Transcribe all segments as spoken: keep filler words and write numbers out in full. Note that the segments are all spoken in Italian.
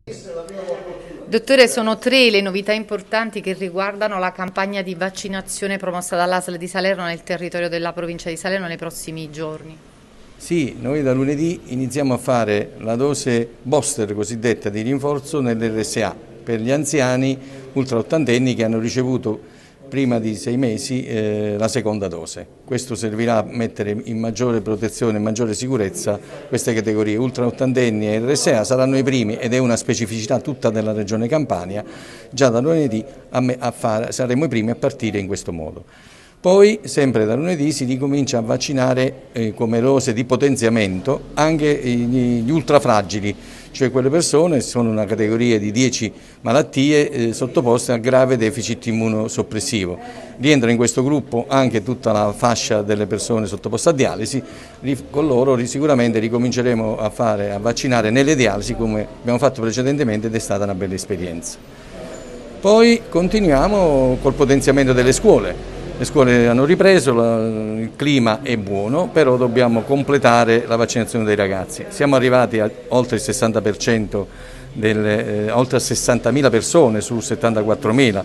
Dottore, sono tre le novità importanti che riguardano la campagna di vaccinazione promossa dall'A S L di Salerno nel territorio della provincia di Salerno nei prossimi giorni. Sì, noi da lunedì iniziamo a fare la dose booster cosiddetta di rinforzo nell'R S A per gli anziani ultraottantenni che hanno ricevuto prima di sei mesi eh, la seconda dose. Questo servirà a mettere in maggiore protezione e maggiore sicurezza queste categorie. Ultraottantenni e R S A saranno i primi, ed è una specificità tutta della regione Campania. Già da lunedì a me, a fare, saremo i primi a partire in questo modo. Poi, sempre da lunedì, si ricomincia a vaccinare eh, come dose di potenziamento anche gli ultrafragili, cioè quelle persone, sono una categoria di dieci malattie eh, sottoposte a grave deficit immunosoppressivo. Rientra in questo gruppo anche tutta la fascia delle persone sottoposte a dialisi. Con loro sicuramente ricominceremo a, fare, a vaccinare nelle dialisi come abbiamo fatto precedentemente, ed è stata una bella esperienza. Poi continuiamo col potenziamento delle scuole. Le scuole hanno ripreso, il clima è buono, però dobbiamo completare la vaccinazione dei ragazzi. Siamo arrivati a oltre il sessanta per cento, delle, eh, oltre a sessantamila persone su settantaquattromila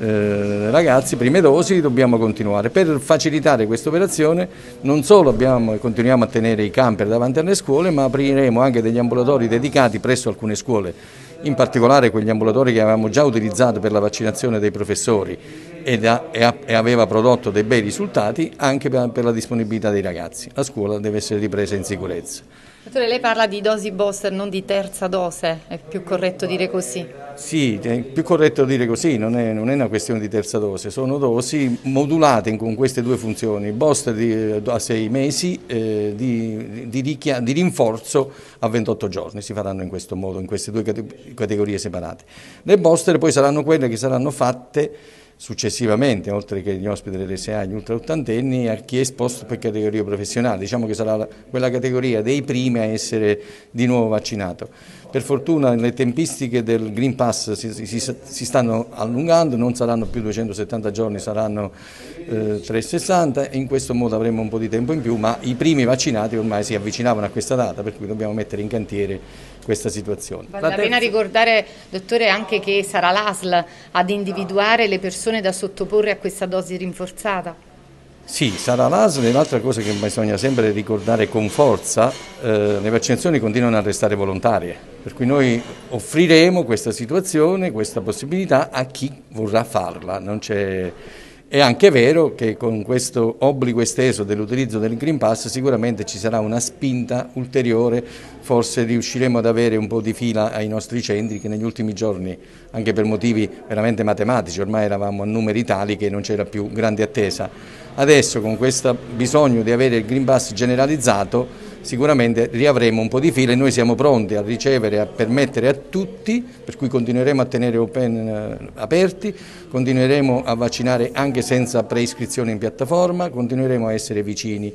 eh, ragazzi, prime dosi, dobbiamo continuare. Per facilitare questa operazione non solo abbiamo, continuiamo a tenere i camper davanti alle scuole, ma apriremo anche degli ambulatori dedicati presso alcune scuole, in particolare quegli ambulatori che avevamo già utilizzato per la vaccinazione dei professori ed a, e, a, e aveva prodotto dei bei risultati anche per, per la disponibilità dei ragazzi. La scuola deve essere ripresa in sicurezza. Dottore, lei parla di dosi booster, non di terza dose, è più corretto dire così? Sì, è più corretto dire così, non è, non è una questione di terza dose, sono dosi modulate con queste due funzioni, booster di, a sei mesi, eh, di, di, richia, di rinforzo a ventotto giorni, si faranno in questo modo, in queste due categorie separate. Le booster poi saranno quelle che saranno fatte successivamente, oltre che gli ospiti dell'R S A e gli ultraottantenni, a chi è esposto per categoria professionale. Diciamo che sarà la, quella categoria dei primi a essere di nuovo vaccinato. Per fortuna le tempistiche del Green Pass si, si, si stanno allungando, non saranno più duecentosettanta giorni, saranno eh, trecentosessanta, e in questo modo avremo un po' di tempo in più, ma i primi vaccinati ormai si avvicinavano a questa data, per cui dobbiamo mettere in cantiere questa situazione. Vale la pena ricordare, dottore, anche che sarà l'A S L ad individuare le persone da sottoporre a questa dose rinforzata? Sì, sarà l'A S L, e l'altra cosa che bisogna sempre ricordare con forza, eh, le vaccinazioni continuano a restare volontarie, per cui noi offriremo questa situazione, questa possibilità a chi vorrà farla. Non c'è... È anche vero che con questo obbligo esteso dell'utilizzo del Green Pass sicuramente ci sarà una spinta ulteriore, forse riusciremo ad avere un po' di fila ai nostri centri che negli ultimi giorni, anche per motivi veramente matematici, ormai eravamo a numeri tali che non c'era più grande attesa. Adesso con questo bisogno di avere il Green Pass generalizzato sicuramente riavremo un po' di fila, e noi siamo pronti a ricevere e a permettere a tutti, per cui continueremo a tenere open eh, aperti, continueremo a vaccinare anche senza preiscrizione in piattaforma, continueremo a essere vicini.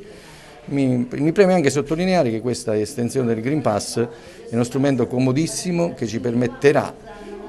Mi, mi preme anche sottolineare che questa estensione del Green Pass è uno strumento comodissimo che ci permetterà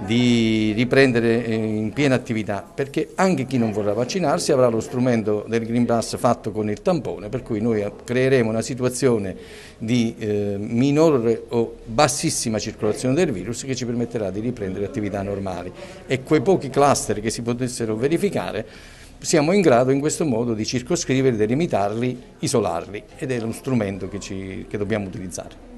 di riprendere in piena attività, perché anche chi non vorrà vaccinarsi avrà lo strumento del Green Pass fatto con il tampone, per cui noi creeremo una situazione di eh, minore o bassissima circolazione del virus che ci permetterà di riprendere attività normali, e quei pochi cluster che si potessero verificare siamo in grado in questo modo di circoscriverli, delimitarli, isolarli, ed è uno strumento che, ci, che dobbiamo utilizzare.